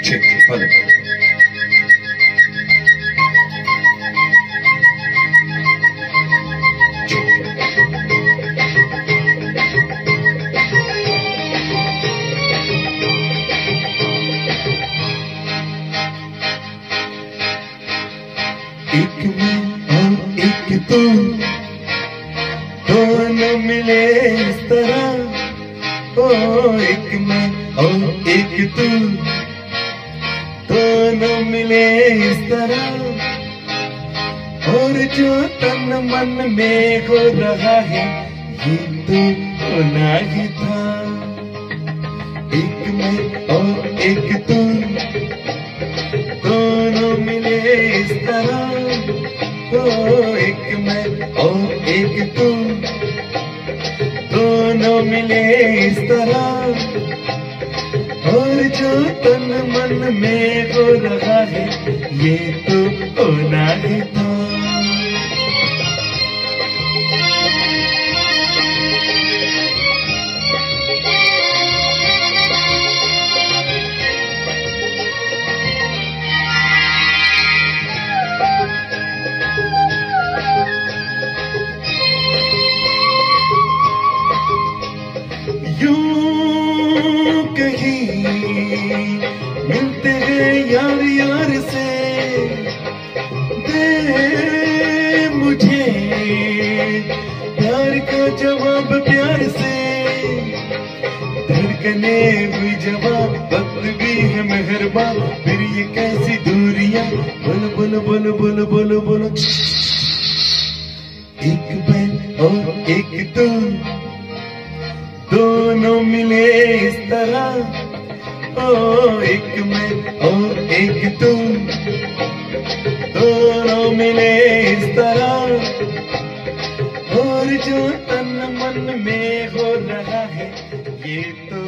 ठीक भले एक मैं और एक तू दोनों मिले इस तरह, ओ एक मैं और एक तू दोनों मिले इस तरह, और जो तन मन में हो रहा है ये तो होना ही था। एक मैं और एक तू दोनों मिले इस तरह, ओ एक मैं और एक तू दोनों मिले इस तरह, और जो तन मन में हो रहा है ये तो होना ही था। मिलते हैं यार यार से, दे मुझे प्यार का जवाब प्यार से, धड़कने हुई जवाब वक्त भी है मेहरबान, फिर ये कैसी दूरियां, बोलो बोलो बोलो बोलो बोलो बोलो। एक मैं और एक तू दोनों मिले इस तरह, ओ एक मैं और एक तू दोनों मिले इस तरह, और जो तन मन में हो रहा है ये तो